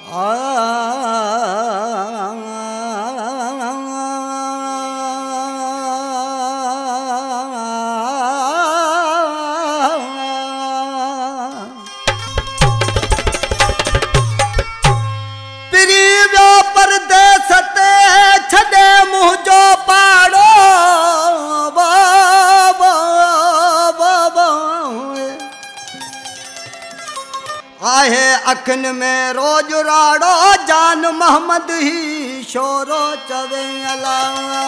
आहे अखन में रोज राड़ो जान मोहम्मद ही शोरो चवे अला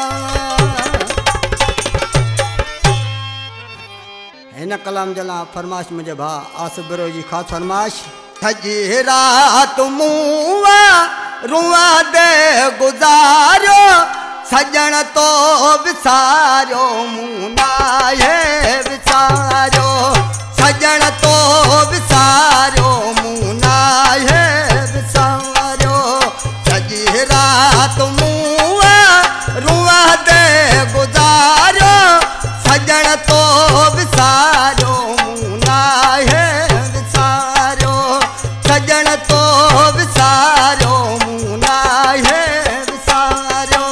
हिन कलाम जला फरमाश मुझे भा आसबिरो जी खास फरमाश सजी रात मुआ रुआ दे गुजारो सजन तो विसारो मुना है विसारो सजन तो विसारो मुना है विसारो सजी रात मुआ रुआ दे गुजारो सजन तो विसारो मुना है विसारो सजन तो विसारो मुना है विसारो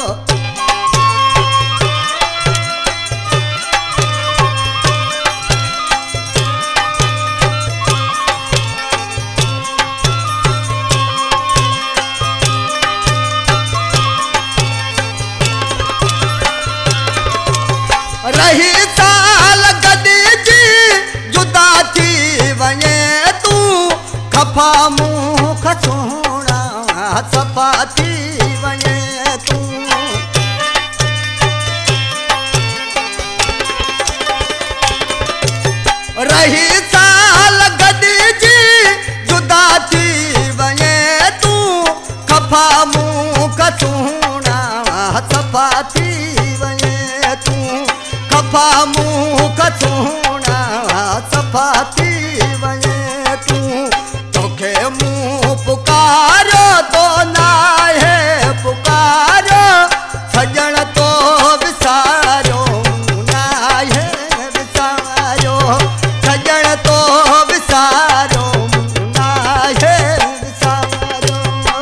रही साल गदी जी जुदा थी वने तू खफा मुख सोना सफा थी वने तू रही साल गदी जी जुदा थी वने तू खफा मुख सोना सफा थी वने तू खफा मुख सोना सफा थी वने तू तोखे मुँह पुकारो तो ना है पुकारो सजन तो विसारो ना है विसारो सजन तो विसारो ना है विसारो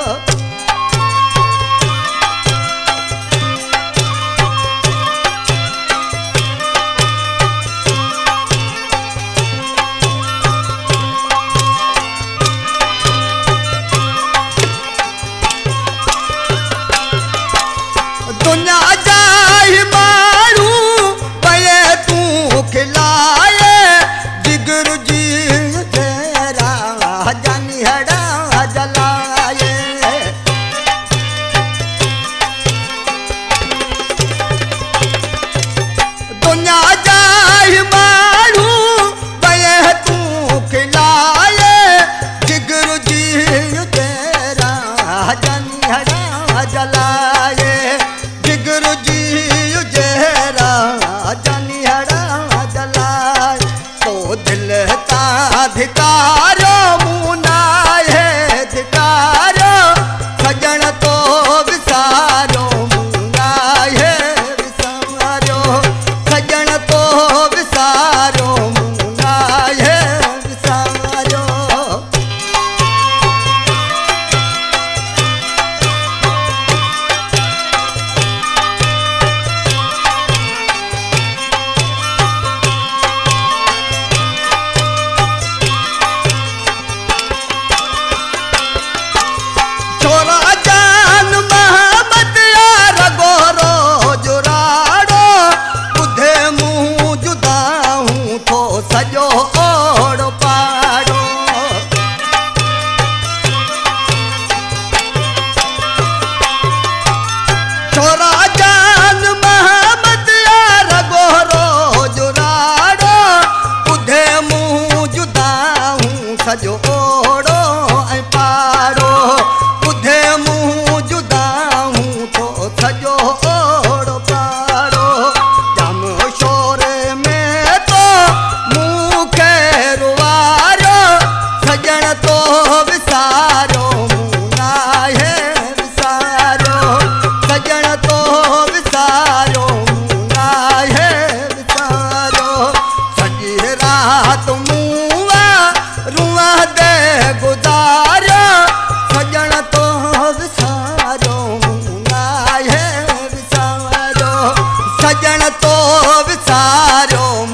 दुनिया जाहि मारू पये तू खिलाए जिगर जी तेरा जानी हड़ा जलाए दुनिया जाहि मारू पये तू खिलाए जिगर जी तेरा जानी हड़ा जलाए जिगर जी उजेरा जानी हड़ा जलाए तो दिल का अधिकारो मुना तो विसारो